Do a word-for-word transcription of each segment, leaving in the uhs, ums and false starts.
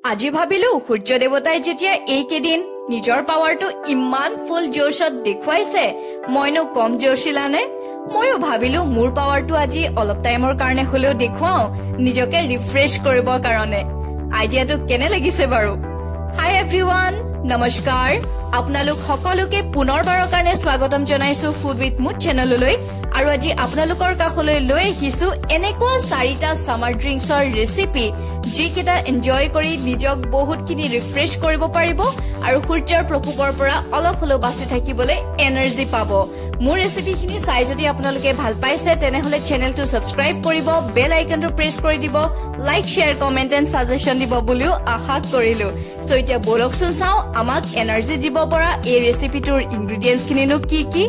আজি ভাবিলো সূৰ্য দেৱতাই যেতিয়া এই কেদিন নিজৰ পাৱাৰটো ইমান ফুল জোৰছত দেখুৱাইছে মইনো কম জোৰছিলানে মইও ভাবিলো মোৰ পাৱাৰটো আজি অলপ টাইমৰ কাৰণে হলেও দেখুৱাও নিজকে ৰিফ্ৰেশ কৰিবৰ কাৰণে আইডিয়াটো কেনে লাগিছে বাৰু হাই এভৰিৱান নমস্কাৰ আপোনালোক সকলোকে পুনৰবাৰৰ কাৰণে স্বাগতম জনাইছো ফুড উইথ মুড চেনেললৈ আৰু আজি আপোনালোকৰ কাষলৈ লৈ আহিছো এনেকুৱা চাৰিটা সামাৰ ড্ৰিংকছৰ ৰেচিপি যিকেইটা এনজয় কৰি নিজক বহুতখিনি ৰিফ্ৰেশ কৰিব পাৰিব আৰু সূৰ্যৰ প্ৰকোপৰ পৰা অলপ হলেও বাচি থাকিবলৈ এনাৰ্জি পাব মোৰ ৰেচিপিখিনি চাই যদি আপোনালোকে ভাল পাইছে তেনেহলে চেনেলটো সাবস্ক্ৰাইব কৰিব বেল আইকনটো প্ৰেছ কৰি দিব like share comment and suggestion দিব বুলিও আশা কৰিলো সো এতিয়া বলকচোন চাও আমাক এনাৰ্জি দিব পৰা এই ৰেচিপিটোৰ ইনগ্ৰেডিয়েন্টছ খিনিনো কি কি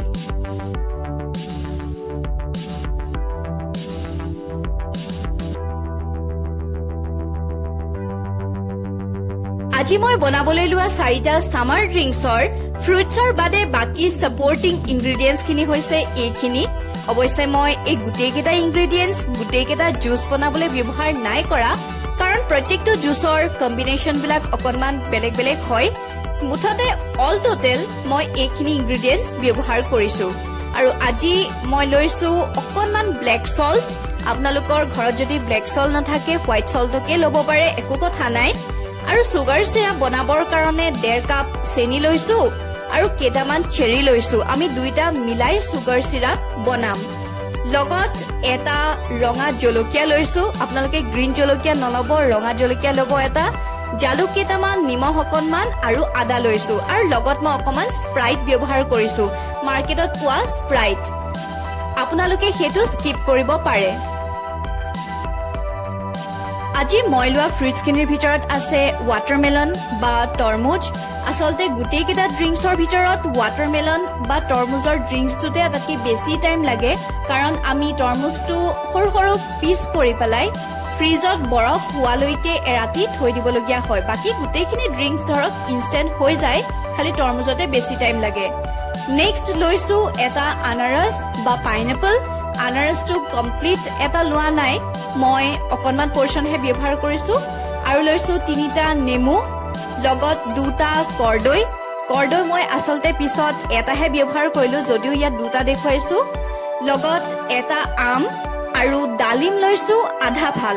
আজি মই বনাবলৈ লোৱা চাৰিটা সামাৰ ড্ৰিংকছৰ ফ্ৰুটছৰ বাদে বাকি সাপোৰ্টিং ইনগ্ৰেডিয়েন্টছ খিনি হৈছে এইখিনি অৱশ্যে মই এই গুটেইকেইটা ইনগ্ৰেডিয়েন্টছ গুটেইকেইটা জুচ বনাবলৈ ব্যৱহাৰ নাই কৰা কাৰণ প্ৰত্যেকটো জুচৰ কম্বিনেশ্যন বিলাক অকনমান বেলেগ বেলেগ হয় মুঠতে অল টোটেল মই এইখিনি ইনগ্ৰেডিয়েন্টছ ব্যৱহাৰ কৰিছো আৰু আজি মই লৈছো অকনমান ব্লেক সল্ট আপোনালোকৰ ঘৰত যদি ব্লেক সল্ট নাথাকে হোৱাইট সল্টকে ল'ব পাৰে একো কথা নাই আৰু সুগাৰ সিৰাপ বনাবৰ কাৰণে ডেৰ কাপ চেনি লৈছো আৰু কেটামান চেৰি লৈছো আমি দুইটা মিলাই সুগাৰ সিৰাপ বনাম লগত এটা ৰঙা জলকীয়া লৈছো আপোনালোকে গ্ৰীণ জলকীয়া নলব ৰঙা জলকীয়া লব এটা জালুক কেটামান নিমখ অকনমান আৰু আদা লৈছো আৰু লগত মই অকমান স্প্ৰাইট ব্যৱহাৰ কৰিছো মাৰ্কেটত পোৱা স্প্ৰাইট আপোনালোকে হেতু স্কিপ কৰিব পাৰে আজি মই লোৱা ফ্ৰুটছ কিনিৰ ভিতৰত আছে ৱাটাৰমেলন বা তৰমুজ আসলতে গুটেই কেইটা ড্ৰিংকছৰ ভিতৰত ৱাটাৰমেলন বা তৰমুজৰ ড্ৰিংকছটোতে আটাইতকৈ বেছি টাইম লাগে কাৰণ আমি তৰমুজটো সৰু সৰু পিচ কৰি পেলাই ফ্ৰিজত বৰফ হোৱালৈকে এৰাতি থৈ দিবলগীয়া হয় বাকি গুটেইখিনি ড্ৰিংকছ ধৰক ইনষ্টেণ্ট হৈ যায় খালি তৰমুজতে বেছি টাইম লাগে নেক্সট লৈছো এটা আনাৰস বা পাইনএপল আনাৰসটো কমপ্লিট এটা লোৱা নাই মই অকনমান পোৰ্শন হে ব্যৱহাৰ কৰিছো আৰু লৈছো তিনিটা নেমু লগত দুটা কৰদৈ কৰদৈ মই আসলতে পিছত এটাহে ব্যৱহাৰ কৰিলো যদিও ইয়াত দুটা দেখুৱাইছো লগত এটা আম আৰু ডালিম লৈছো আধা ভাল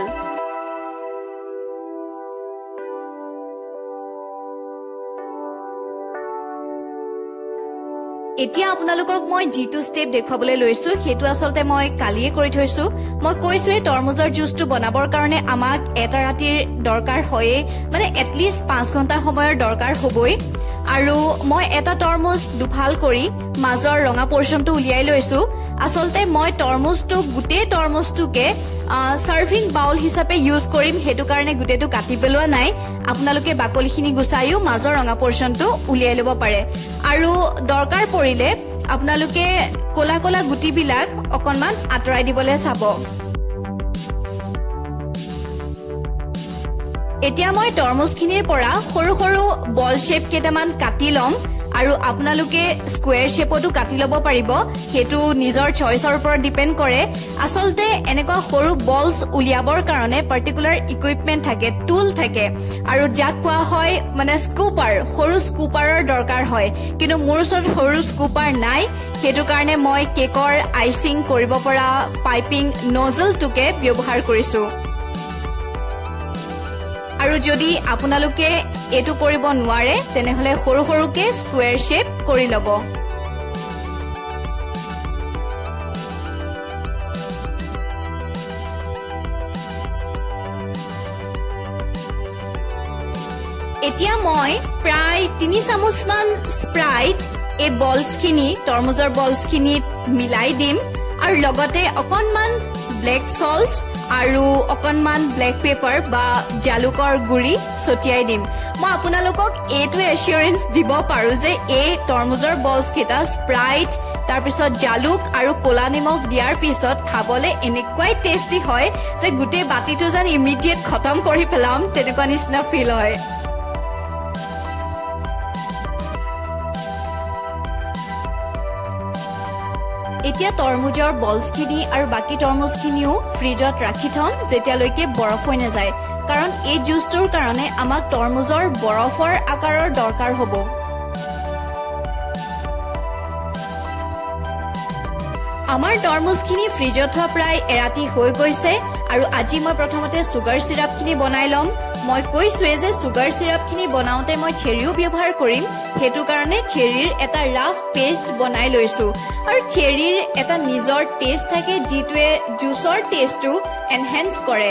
এতিয়া আপোনালোকক মই জিটু স্টেপ দেখাবলৈ লৈছো হেতু আসলতে মই কালিয়ে কৰি থৈছো মই কৈছো এই তৰমুজৰ জুচটো বনাবৰ কাৰণে আমাক এটা ৰাতিৰ দৰকাৰ হয় মানে এট লিষ্ট পাঁচ ঘণ্টা সময়ৰ দৰকাৰ হ'বই আৰু মই এটা তৰমুজ দুফাল কৰি মাজৰ ৰঙা পোৰ্শনটো উলিয়াই লৈছো আসলতে মই তৰমুজটো গুটেই তৰমুজটোকে সাৰ্ভিং বাউল হিচাপে ইউজ কৰিম হেতু কাৰণে গুটেটো কাটি পেলোৱা নাই আপোনালোকে বাকলিখিনি গুছাইও মাজৰ ৰঙা পোৰ্শনটো উলিয়াই ল'ব পাৰে আৰু দৰকাৰ পৰিলে আপোনালোকে কোলা কোলা গুটিবিলাক অকনমান আঁতৰাই দিবলৈ চাব এতিয়া মই তৰমুজখিনিৰ পৰা সৰু সৰু বল শেপ কেটামান কাটি লম আৰু আপোনালোকে স্কোয়াৰ শেপতো কাটি ল'ব পাৰিব হেতু নিজৰ চইচৰ ওপৰত ডিপেন্ড কৰে আসলতে এনেকুৱা সৰু বলছ উলিয়াবৰ কাৰণে পাৰ্টিকুলাৰ ইকুইপমেন্ট থাকে টুল থাকে আৰু যাক কোৱা হয় মানে স্কুপাৰ সৰু স্কুপাৰৰ দৰকাৰ হয় কিন্তু মোৰ ওচৰত সৰু স্কুপাৰ নাই হেতু কাৰণে মই কেকৰ আইচিং কৰিব পৰা পাইপিং নজলটোকে ব্যৱহাৰ কৰিছো আৰু যদি আপোনালোকে এটো কৰিব নোৱাৰে তেনেহলে সৰু সৰুকে স্কোয়াৰ শেপ কৰি লব এতিয়া মই প্ৰায় তিনি চামুচমান স্প্ৰাইট এই বলছখিনি তৰমুজৰ বলছখিনিত মিলাই দিম আৰু লগতে অকনমান ব্লেক সল্ট আৰু অকনমান ব্লেক পেপাৰ বা জালুকৰ গুৰি ছটিয়াই দিম মই আপোনালোকক এইটো এচিউৰেন্স দিব পাৰো যে এই তৰমুজৰ বলছ কেটা স্প্ৰাইট তাৰ পিছত জালুক আৰু কোলা নিমখ দিয়াৰ পিছত খাবলে এনেকুৱাই টেষ্টি হয় যে গুটেই বাটিটো যেন ইমিডিয়েট খতম কৰি পেলাম তেনেকুৱা নিচিনা ফিল হয় এতিয়া তৰমুজৰ বলছখিনি আৰু বাকি তৰমুজখিনিও ফ্ৰিজত ৰাখি থম যেতিয়ালৈকে বৰফ হৈ নাযায় কাৰণ এই জুচটোৰ কাৰণে আমাক তৰমুজৰ বৰফৰ আকাৰৰ দৰকাৰ হ'ব। আমাৰ তৰমুজখিনি ফ্ৰিজত থোৱা প্ৰায় এৰাতি হৈ গৈছে আৰু আজি মই প্ৰথমতে সুগাৰ সিৰাপখিনি বনাই লম। মই কৈছোৱে যে সুগাৰ সিৰাপখিনি বনাওঁতে মই চেৰিও ব্যৱহাৰ কৰিম, হেতু কাৰণে চেৰিৰ এটা ৰাফ পেষ্ট বনাই লৈছো আৰু চেৰিৰ এটা নিজৰ টেষ্ট থাকে যিটোৱে জুচৰ টেষ্টটো এনহেন্স কৰে।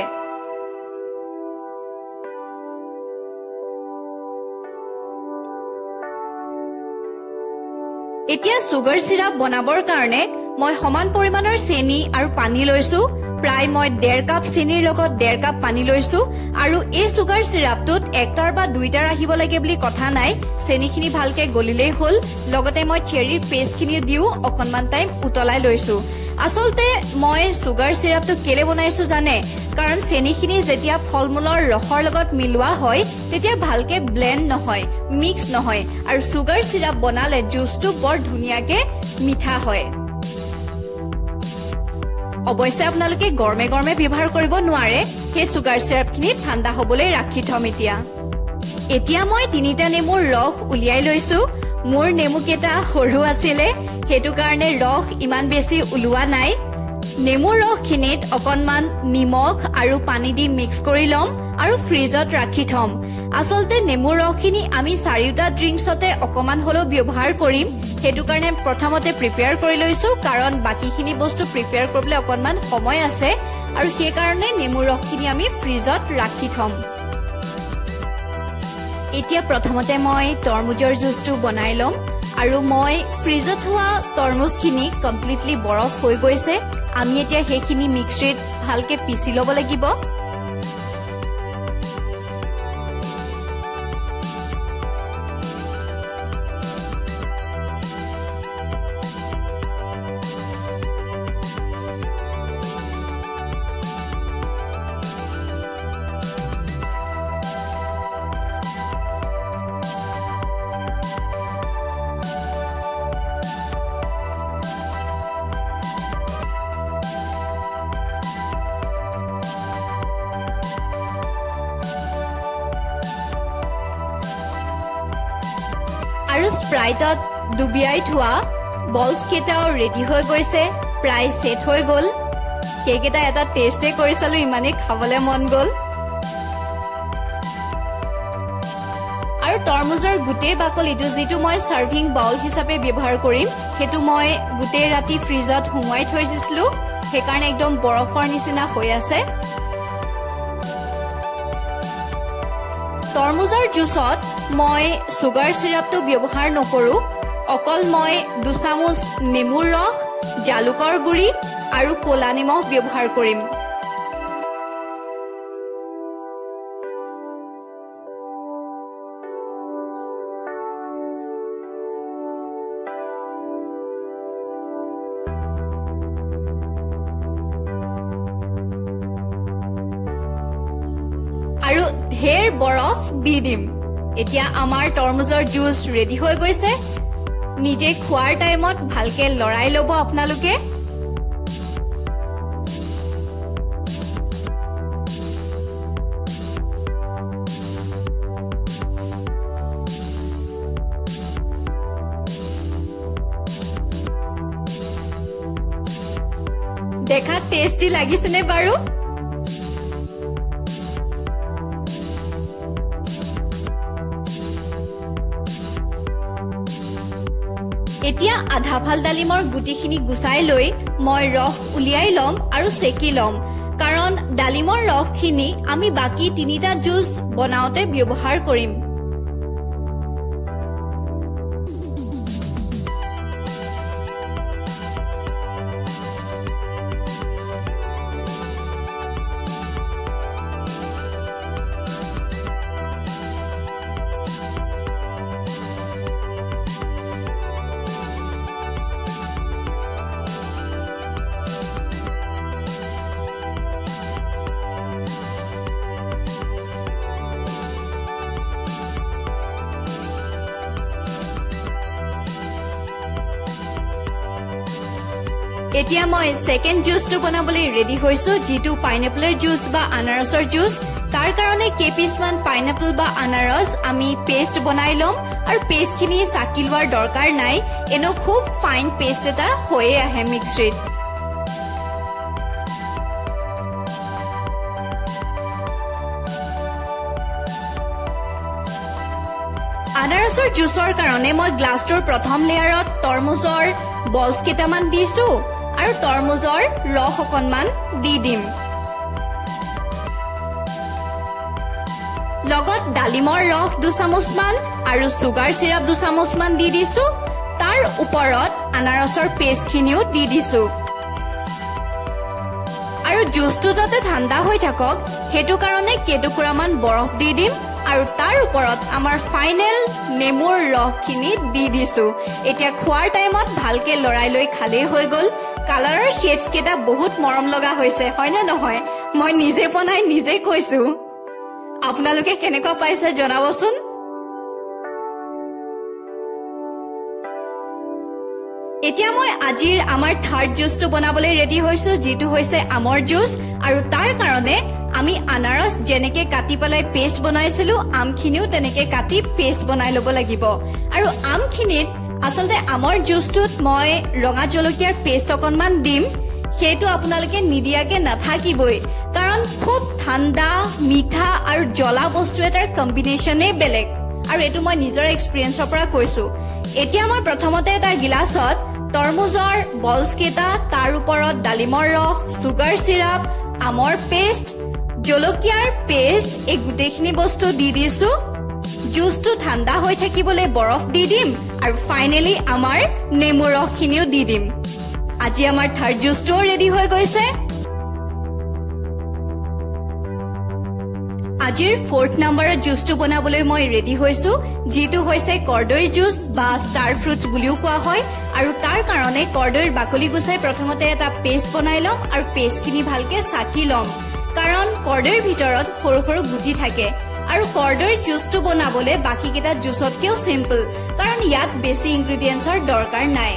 এতিয়া সুগাৰ সিৰাপ বনাবৰ কাৰণে মই সমান পৰিমাণৰ চেনি আৰু পানী লৈছো। প্ৰায় মই ডেৰ কাপ চেনিৰ লগত ডেৰ কাপ পানী লৈছো আৰু এই সুগাৰ সিৰাপটোত একটাৰ বা দুইটাৰ আহিব লাগে বুলি কথা নাই, চেনিখিনি ভালকে গলিলেই হ'ল। লগতে মই চেৰিৰ পেষ্টখিনি দিও অকণমান টাইম উতলাই লৈছো। আচলতে মই সুগাৰ সিৰাপটো কেলে বনাইছো জানে, কাৰণ চেনিখিনি যেতিয়া ফল মূলৰ ৰসৰ লগত মিলোৱা হয় তেতিয়া ভালকে ব্লেন্ড নহয়, মিক্স নহয় আৰু সুগাৰ সিৰাপ বনালে জুচটো বৰ ধুনীয়াকে মিঠা হয়। অৱশ্যে আপোনালোকে গৰমে গৰমে ব্যৱহাৰ কৰিব নোৱাৰে, সেই সুগাৰ সিৰাপখিনি ঠাণ্ডা হ'বলৈ ৰাখি থম। এতিয়া এতিয়া মই তিনিটা নেমুৰ ৰস উলিয়াই লৈছো। মোৰ নেমুকেইটা সৰু আছিলে, হেতু কাৰণে ৰস ইমান বেছি ওলোৱা নাই। নেমুৰ ৰসখিনিত অকণমান নিমখ আৰু পানী দি মিক্স কৰি ল'ম আৰু ফ্ৰিজত ৰাখি থম। আচলতে নেমুৰ ৰসখিনি আমি চাৰিটা ড্ৰিংকছতে অকণমান হ'লেও ব্যৱহাৰ কৰিম, হেতু কাৰণে প্ৰথমতে প্ৰিপেয়াৰ কৰি লৈছো, কাৰণ বাকীখিনি বস্তু প্ৰিপেয়াৰ কৰিবলৈ অকণমান সময় আছে আৰু সেইকাৰণে নেমুৰ ৰসখিনি আমি ফ্ৰিজত ৰাখি থম। এতিয়া প্ৰথমতে মই তৰমুজৰ জুচটো বনাই ল'ম আৰু মই ফ্ৰিজত থোৱা তৰমুজখিনি কমপ্লিটলি বৰফ হৈ গৈছে। আমি এতিয়া সেইখিনি মিক্সিত ভালকে পিচি ল'ব লাগিব। আৰু স্প্ৰাইটত ডুবিয়াই থোৱা বলছ কেইটাও ৰেডি হৈ গৈছে, প্ৰায় সেট হৈ গ'ল। সেইকেইটা এটা টেষ্টে কৰি চালো, ইমানেই খাবলৈ মন গ'ল। আৰু তৰমুজৰ গোটেই বাকলিটো যিটো মই সাৰ্ভিং বাউল হিচাপে ব্যৱহাৰ কৰিম, সেইটো মই গোটেই ৰাতি ফ্ৰিজত সুমুৱাই থৈ দিছিলো, সেইকাৰণে একদম বৰফৰ নিচিনা হৈ আছে। তৰমুজৰ জুচত মই সুগাৰ সিৰাপটো ব্যৱহাৰ নকৰো, অকল মই দুচামুচ নেমুৰ ৰস, জালুকৰ গুড়ি আৰু ক'লা নিমখ ব্যৱহাৰ কৰিম। আৰু ঢেৰ বৰফ দি দিম। এতিয়া আমাৰ তৰমুজৰ জুচ ৰেডি হৈ গৈছে। নিজে খোৱাৰ টাইমত ভালকে লৰাই ল'ব আপোনালোকে। দেখাত টেষ্টি লাগিছেনে বাৰু? এতিয়া আধা ফাল ডালিমৰ গুটিখিনি গুচাই লৈ মই ৰস উলিয়াই ল'ম আৰু চেকি ল'ম, কাৰণ ডালিমৰ ৰসখিনি আমি বাকী তিনিটা জুচ বনাওঁতে ব্যৱহাৰ কৰিম। এতিয়া মই সেকেন্ড জুচটো বনাবলৈ ৰেডি হৈছো, যিটো পাইনাপলৰ জুচ বা আনাৰসৰ জুচ। তাৰ কাৰণে কেপিছমান পাইনাপল বা আনাৰস আমি পেষ্ট বনাই লম আৰু পেষ্টখিনি চাকি লোৱাৰ দৰকাৰ নাই এনো খুব ফাইন পেষ্ট এটা হৈয়ে আহে মিক্সিত আনাৰসৰ জুচৰ কাৰণে মই গ্লাছটোৰ প্ৰথম লেয়াৰত তৰমুজৰ বলছ কেইটামান দিছো আৰু তৰমুজৰ ৰস অকণমান দি দিম লগত ডালিমৰ ৰস দুই চামুচমান আৰু সুগাৰ সিৰাপ দুই চামুচমান দি দিছো তাৰ ওপৰত আনাৰসৰ পেষ্টখিনিও দি দিছো আৰু জুচটো যাতে ঠাণ্ডা হৈ থাকক হেতু কাৰণে কেটুকুৰামান বৰফ দি দিম আৰু তাৰ ওপৰত আমাৰ ফাইনেল নেমুৰ ৰসখিনি দি দিছো এতিয়া খোৱাৰ টাইমত ভালকে লৰাই লৈ খালে হৈ গল কালাৰৰ শেডছ কেটা বহুত মৰম লগা হৈছে হয় না নহয় মই নিজে বনাই নিজে কৈছো আপোনালোকে কেনেকুৱা পাইছে জনাবচোন এতিয়া মই আজিৰ আমাৰ থাৰ্ড জুচটো বনাবলৈ ৰেডি হৈছো যেটো হৈছে আমৰ জুচ আৰু তাৰ কাৰণে আমি আনাৰস যেনেকে কাটি পেলাই পেষ্ট বনাইছিলো আমখিনিও তেনেকে কাটি পেষ্ট বনাই লব লাগিব আৰু আমখিনিত আসলতে আমৰ জুচটোত মই ৰঙা জলকীয়াৰ পেষ্ট অকণমান দিম সেইটো আপোনালোকে নিদিয়াকে নাথাকিবই কাৰণ খুব ঠাণ্ডা মিঠা আৰু জ্বলা বস্তু এটাৰ কম্বিনেশ্যনে বেলেগ আৰু এটো মই নিজৰ এক্সপেৰিয়েন্সৰ পৰা কৈছো এতিয়া মই প্ৰথমতে এটা গিলাসত তৰমুজৰ বলছ কেটা তাৰ ওপৰত ডালিমৰ ৰস সুগাৰ সিৰাপ আমৰ পেষ্ট জলকীয়াৰ পেষ্ট এই গুটেখিনি বস্তু দি দিছো জুচটো ঠাণ্ডা হৈ থাকিবলৈ বৰফ দি দিম আৰু ফাইনালি আমাৰ নেমু ৰসখিনিও দি দিম আজি আমাৰ থাৰ্ড জুচটো ৰেডি হৈ গৈছে আজিৰ ফৰ্থ নাম্বাৰৰ জুচটো বনাবলৈ মই ৰেডি হৈছো যেটো হৈছে কৰ্দৈ জুচ বা ষ্টাৰ ফ্ৰুটছ বুলিও কোৱা হয় আৰু তাৰ কাৰণে কৰ্দৈৰ বাকলি গুচাই প্ৰথমতে এটা পেষ্ট বনাই লম আৰু পেষ্টখিনি ভালকে চাকি লম কাৰণ কৰ্দৈৰ ভিতৰত সৰু সৰু গুটি থাকে আৰু কৰ্দৈৰ জুচটো বনাবলৈ বাকি কেটা জুচতকেও সিম্পল কাৰণ ইয়াত বেছি ইনগ্ৰেডিয়েন্টছৰ দৰকাৰ নাই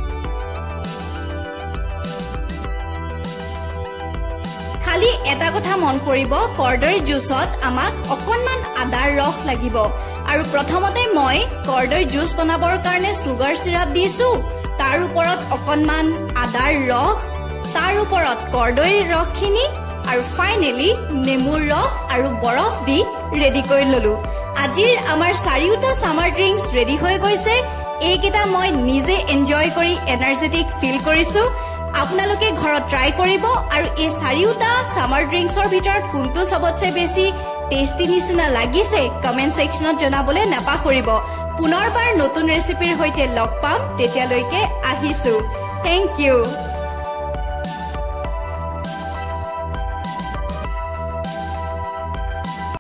খালি এটা কথা মন কৰিব কৰ্দৈৰ জুচত আমাক অকণমান আদাৰ ৰস লাগিব আৰু প্ৰথমতে মই কৰ্দৈৰ জুচ বনাবৰ কাৰণে সুগাৰ সিৰাপ দিছো তাৰ ওপৰত অকণমান আদাৰ ৰস তাৰ ওপৰত কৰ্দৈৰ ৰসখিনি আৰু ফাইনালি নেমুৰ ৰস আৰু বৰফ দি ৰেডি কৰি ললো আজিৰ আমাৰ চাৰিটা সামাৰ ড্ৰিংকস ৰেডি হৈ গৈছে এইকেইটা মই নিজে এনজয় কৰি এনাৰ্জেটিক ফিল কৰিছো আপোনালোকে ঘৰত ট্ৰাই কৰিব আৰু এই চাৰিটা সামাৰ ড্ৰিংকসৰ ভিতৰত কোনটো সবতছে বেছি টেস্টি নিচিনা লাগিছে কমেন্ট সেকশনত জনাবলৈ নাপাহৰিব পুনৰবাৰ নতুন ৰেচিপিৰ হৈতে লগ পাম তেতিয়ালৈকে আহিছো থ্যাংক ইউ